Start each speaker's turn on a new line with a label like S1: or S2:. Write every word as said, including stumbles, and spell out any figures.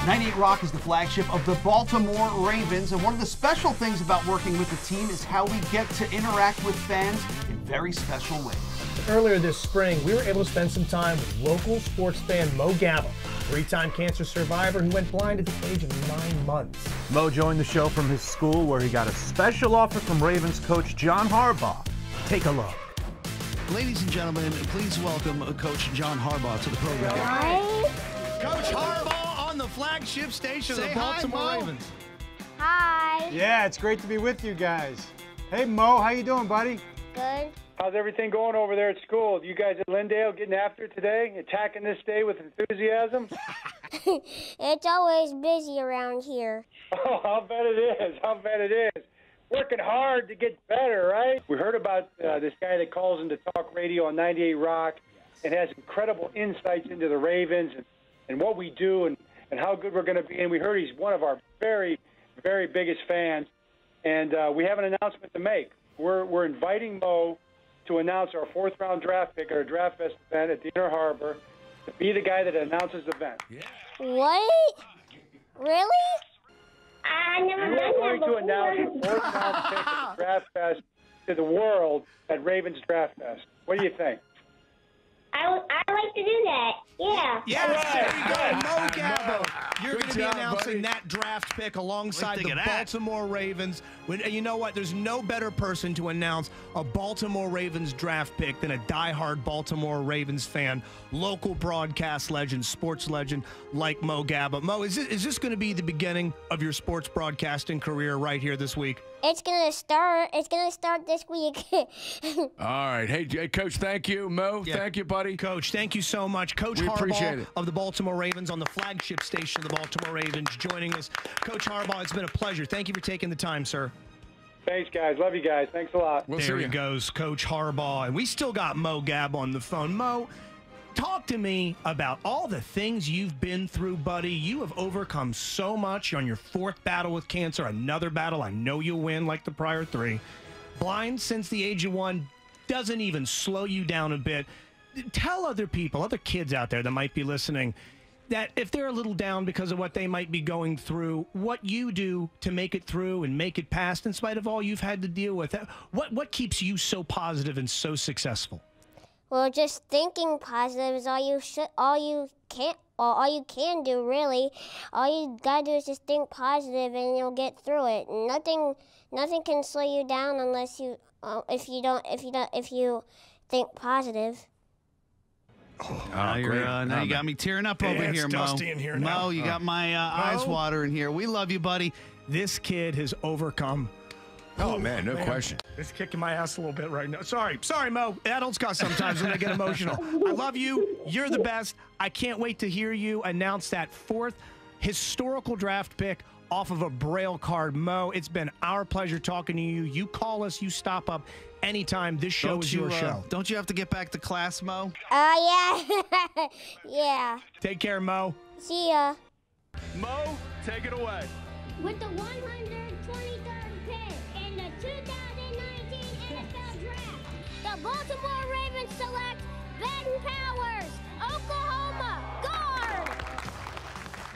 S1: ninety-eight Rock is the flagship of the Baltimore Ravens, and one of the special things about working with the team is how we get to interact with fans in very special ways.
S2: Earlier this spring, we were able to spend some time with local sports fan Mo Gaba, three-time cancer survivor who went blind at the age of nine months.
S3: Mo joined the show from his school where he got a special offer from Ravens coach John Harbaugh. Take a look.
S4: Ladies and gentlemen, please welcome Coach John Harbaugh to the program.
S5: Hi.
S4: Coach Harbaugh on the flagship station
S6: Say
S4: of the Baltimore
S6: hi, Mo.
S4: Ravens.
S5: Hi.
S6: Yeah, it's great to be with you guys. Hey, Mo, how you doing, buddy?
S5: Good.
S7: How's everything going over there at school? You guys at Lindale getting after it today? Attacking this day with enthusiasm?
S5: It's always busy around here.
S7: Oh, I'll bet it is. I'll bet it is. Working hard to get better, right? We heard about uh, this guy that calls into talk radio on ninety-eight Rock and has incredible insights into the Ravens and, and what we do and, and how good we're going to be. And we heard he's one of our very, very biggest fans. And uh, we have an announcement to make. We're, we're inviting Mo to announce our fourth-round draft pick at our Draft Fest event at the Inner Harbor, to be the guy that announces the event. Yeah.
S5: What? Really? I never
S7: You are going to announce your fourth-round pick at the Draft Fest to the world at Ravens Draft Fest. What do you think?
S5: I would I like to do that. Yeah.
S4: Yes, there you go, Mo Gaba. You're
S6: Good
S4: going to be
S6: job,
S4: announcing
S6: buddy.
S4: that draft pick alongside
S8: Think
S4: the
S8: of that.
S4: Baltimore Ravens. When, and you know what? There's no better person to announce a Baltimore Ravens draft pick than a diehard Baltimore Ravens fan, local broadcast legend, sports legend like Mo Gaba. Mo, is, it, is this going to be the beginning of your sports broadcasting career right here this week?
S5: It's gonna start. It's gonna start this week.
S8: All right. Hey, Jay, Coach, thank you. Mo,
S4: Yeah.
S8: thank you, buddy.
S4: Coach, thank you so much. Coach
S8: We appreciate
S4: Harbaugh
S8: it.
S4: of the Baltimore Ravens on the flagship station of the Baltimore Ravens joining us. Coach Harbaugh, it's been a pleasure. Thank you for taking the time, sir.
S7: Thanks, guys. Love you guys. Thanks a lot.
S8: We'll
S4: there
S8: see
S4: he
S8: you.
S4: goes, Coach Harbaugh. And we still got Mo Gab on the phone. Mo, talk to me about all the things you've been through, buddy. You have overcome so much on your fourth battle with cancer, another battle I know you'll win like the prior three. Blind since the age of one doesn't even slow you down a bit. Tell other people, other kids out there that might be listening, that if they're a little down because of what they might be going through, what you do to make it through and make it past in spite of all you've had to deal with. What, what keeps you so positive and so successful?
S5: Well, just thinking positive is all you should, all you can, or all you can do. Really, all you gotta do is just think positive, and you'll get through it. Nothing, nothing can slow you down unless you, uh, if you don't, if you don't, if you think positive.
S8: Oh,
S6: now you're,
S8: great.
S6: uh, now
S8: Oh,
S6: you got
S8: man.
S6: me tearing up
S4: Yeah,
S6: over
S4: it's
S6: here, Mo.
S4: dusty in here
S6: Mo,
S4: now.
S6: you got my uh, eyes
S4: Mo?
S6: watering here. We love you, buddy.
S4: This kid has overcome.
S8: Oh, man, no question.
S4: It's kicking my ass a little bit right now. Sorry, sorry, Mo. Adults cuss sometimes when they get emotional. I love you. You're the best. I can't wait to hear you announce that fourth historical draft pick off of a Braille card. Mo, it's been our pleasure talking to you. You call us. You stop up anytime. This show
S6: Don't
S4: is
S6: you,
S4: your
S6: uh,
S4: show.
S6: Don't you have to get back to class, Mo?
S5: Uh, yeah, yeah.
S4: Take care, Mo.
S5: See ya.
S8: Mo, take it away.
S5: With the one hundred.